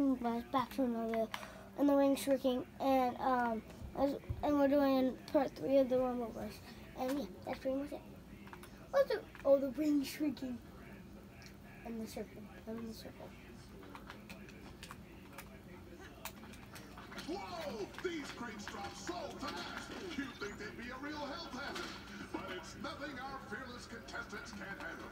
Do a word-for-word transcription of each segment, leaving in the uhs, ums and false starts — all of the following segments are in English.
welcome you guys back to another video in the ring shrinking, and um, as, and we're doing part three of the Rumble Rush, and yeah, that's pretty much it. What's the oh the ring shrinking and the circle, and the circle. Whoa! These crates drop so fast! You'd think they'd be a real health hazard, but it's nothing our fearless contestants can't handle.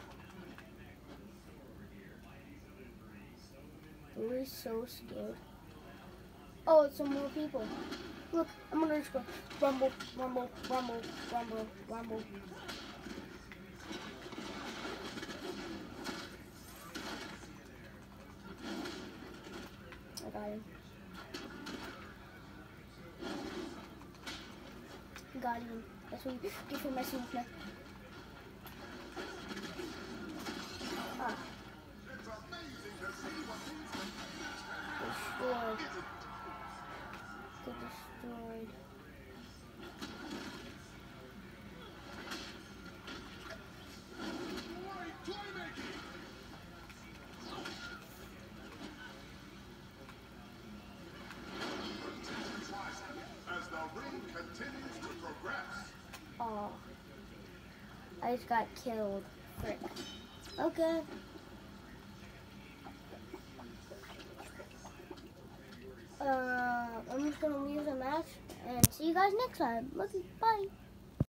We're so scared. Oh, it's some more people. Look, I'm gonna just go rumble, rumble, rumble, rumble, rumble. I got him. Got him. That's what you get for messing with me. Ah. It's amazing to see what these Destroyed. Get destroyed. great playmaking! Attention's rising as the ring continues to progress. Oh. I just got killed. Frick. Okay. Uh, I'm just gonna leave the match and see you guys next time. Love you. Bye.